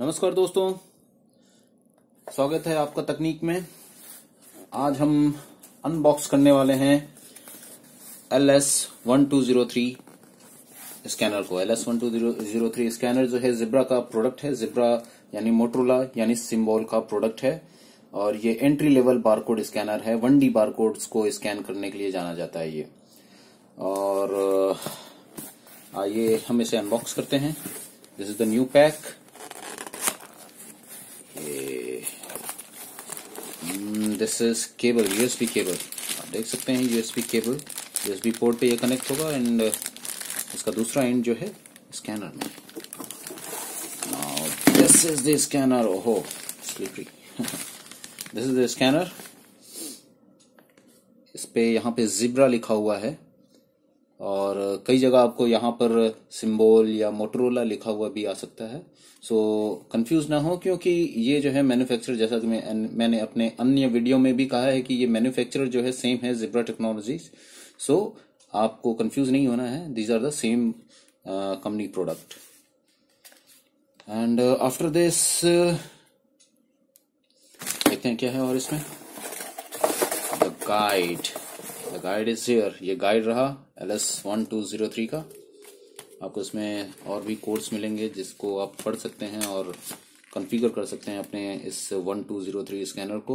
नमस्कार दोस्तों, स्वागत है आपका तकनीक में। आज हम अनबॉक्स करने वाले हैं LS1203 स्कैनर को। LS1203 स्कैनर जो है जिब्रा का प्रोडक्ट है। जिब्रा यानी मोटोरोला यानी सिंबल का प्रोडक्ट है और ये एंट्री लेवल बारकोड स्कैनर है। 1D बारकोड्स को स्कैन करने के लिए जाना जाता है ये। और आइए हम इसे अनबॉक्स करते हैं। This is the new pack. This is cable, USB cable. आप देख सकते हैं यूएसबी केबल, यूएसबी पोर्ट पे ये कनेक्ट होगा एंड इसका दूसरा एंड जो है स्कैनर में। Now this is the scanner. ओहो slippery. This is the scanner. इस पे यहाँ पे जिब्रा लिखा हुआ है और कई जगह आपको यहाँ पर सिंबल या मोटोरोला लिखा हुआ भी आ सकता है। सो कंफ्यूज ना हो, क्योंकि ये जो है मैन्युफैक्चरर, जैसा कि मैंने अपने अन्य वीडियो में भी कहा है कि ये मैन्युफैक्चरर जो है सेम है, जिब्रा टेक्नोलॉजीज। सो आपको कंफ्यूज नहीं होना है, these are the same company product. And after this देखते हैं क्या है। और इसमें द गाइड इज हियर। ये गाइड रहा LS1203 का। आपको इसमें और भी कोड्स मिलेंगे जिसको आप पढ़ सकते हैं और कॉन्फ़िगर कर सकते हैं अपने इस 1203 स्कैनर को।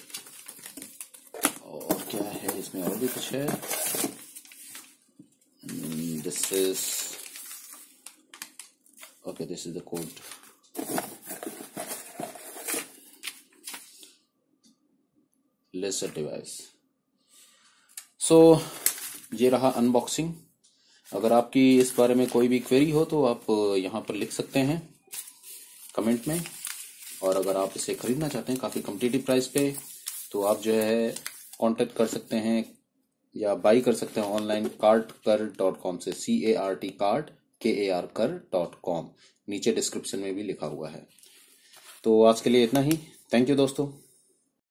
और क्या है इसमें, और भी कुछ है। This is okay, this is the code. List device. So ये रहा अनबॉक्सिंग। अगर आपकी इस बारे में कोई भी क्वेरी हो तो आप यहाँ पर लिख सकते हैं कमेंट में। और अगर आप इसे खरीदना चाहते हैं काफ़ी कम्पिटिटिव प्राइस पे, तो आप जो है कांटेक्ट कर सकते हैं या बाई कर सकते हैं ऑनलाइन cartकर.com से। CART.com। नीचे डिस्क्रिप्शन में भी लिखा हुआ है। तो आज के लिए इतना ही। थैंक यू दोस्तों।